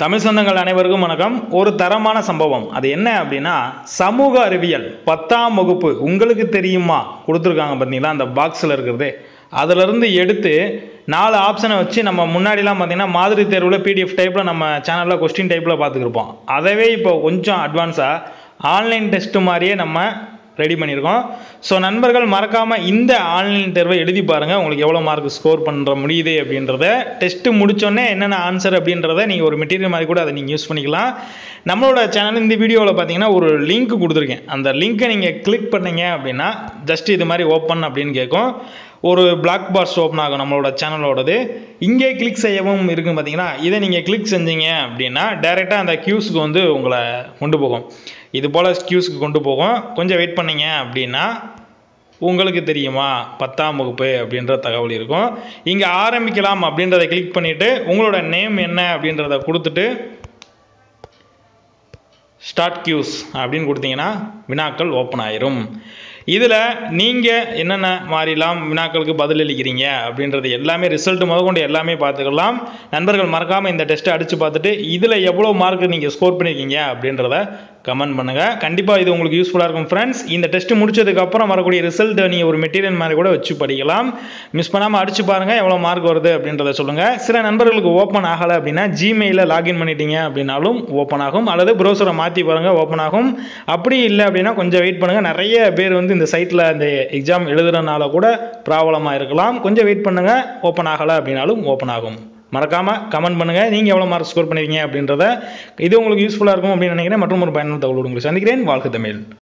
தமிழ் சொந்தங்கள் அனைவருக்கும் வணக்கம். ஒரு தரமான சம்பவம். அது என்ன அப்படின்னா, சமூக அறிவியல் 10ஆம் வகுப்பு உங்களுக்கு தெரியுமா கொடுத்துருக்காங்க பார்த்தீங்களா, அந்த பாக்ஸில் இருக்கிறது. அதிலிருந்து எடுத்து 4 ஆப்ஷனை வச்சு நம்ம முன்னாடிலாம் பார்த்தீங்கன்னா மாதிரி தேர்வில் பிடிஎஃப் டைப்பில் நம்ம சேனலில் கொஸ்டின் டைப்பில் பார்த்துக்கிருப்போம். அதவே இப்போ கொஞ்சம் அட்வான்ஸாக ஆன்லைன் டெஸ்ட் மாதிரியே நம்ம ரெடி பண்ணியிருக்கோம். ஸோ நண்பர்கள் மறக்காமல் இந்த ஆன்லைன் தேர்வை எழுதி பாருங்கள். உங்களுக்கு எவ்வளோ மார்க் ஸ்கோர் பண்ணுற முடியுது அப்படின்றத, டெஸ்ட்டு முடித்தோடனே என்னென்ன ஆன்சர் அப்படின்றத நீங்கள் ஒரு மெட்டீரியல் மாதிரி கூட அதை நீங்கள் யூஸ் பண்ணிக்கலாம். நம்மளோட சேனல் இந்த வீடியோவில் பார்த்தீங்கன்னா ஒரு லிங்க் கொடுத்துருக்கேன். அந்த லிங்க்கை நீங்கள் கிளிக் பண்ணீங்க அப்படின்னா ஜஸ்ட் இது மாதிரி ஓப்பன் அப்படின்னு கேட்கும். ஒரு பிளாக் பாக்ஸ் ஓப்பன் ஆகும் நம்மளோட சேனலோடது. இங்கே கிளிக் செய்யவும் இருக்குன்னு பார்த்தீங்கன்னா, இதை நீங்கள் கிளிக் செஞ்சீங்க அப்படின்னா டைரெக்டாக அந்த கியூஸுக்கு வந்து உங்களை கொண்டு போகும். இது போல் கியூஸுக்கு கொண்டு போகும். கொஞ்சம் வெயிட் பண்ணீங்க அப்படின்னா உங்களுக்கு தெரியுமா 10ஆம் வகுப்பு அப்படின்ற தகவல் இருக்கும். இங்கே ஆரம்பிக்கலாம் அப்படின்றத கிளிக் பண்ணிவிட்டு உங்களோட நேம் என்ன அப்படின்றத கொடுத்துட்டு ஸ்டார்ட் கியூஸ் அப்படின்னு கொடுத்தீங்கன்னா வினாக்கள் ஓப்பன் ஆயிரும். இதில் நீங்கள் என்னென்ன மாதிரிலாம் வினாக்களுக்கு பதிலளிக்கிறீங்க அப்படின்றது எல்லாமே ரிசல்ட் முதற்கொண்டு எல்லாமே பார்த்துக்கலாம். நண்பர்கள் மறக்காமல் இந்த டெஸ்ட்டை அடித்து பார்த்துட்டு இதில் எவ்வளோ மார்க் நீங்கள் ஸ்கோர் பண்ணியிருக்கீங்க அப்படின்றத கமெண்ட் பண்ணுங்கள். கண்டிப்பாக இது உங்களுக்கு யூஸ்ஃபுல்லாக இருக்கும் ஃப்ரெண்ட்ஸ். இந்த டெஸ்ட்டு முடிச்சதுக்கப்புறம் வரக்கூடிய ரிசல்ட்டை நீங்கள் ஒரு மெட்டீரியல் மாதிரி கூட வச்சு படிக்கலாம். மிஸ் பண்ணாமல் அடிச்சு பாருங்கள் எவ்வளோ மார்க் வருது அப்படின்றத சொல்லுங்கள். சில நண்பர்களுக்கு ஓப்பன் ஆகலை அப்படின்னா ஜிமெயிலில் லாகின் பண்ணிட்டீங்க அப்படின்னாலும் ஓப்பன் ஆகும், அல்லது ப்ரௌசரை மாற்றி பாருங்கள் ஓப்பன் ஆகும். அப்படி இல்லை அப்படின்னா கொஞ்சம் வெயிட் பண்ணுங்கள். நிறைய பேர் வந்து இந்த சைட்டில் இந்த எக்ஸாம் எழுதுறதுனால கூட ப்ராப்ளமாக இருக்கலாம். கொஞ்சம் வெயிட் பண்ணுங்கள். ஓப்பன் ஆகலை அப்படின்னாலும் ஓப்பன் ஆகும். மறக்காமல் கமெண்ட் பண்ணுங்கள் நீங்கள் எவ்வளோ மார்க் ஸ்கோர் பண்ணுவீங்க அப்படின்றத. இது உங்களுக்கு யூஸ்ஃபுல்லாக இருக்கும் அப்படின்னு நினைக்கிறேன். மற்றும் ஒரு பயனுள்ள தகவலோடு உங்களை சந்திக்கிறேன். வாழ்க தமிழ்.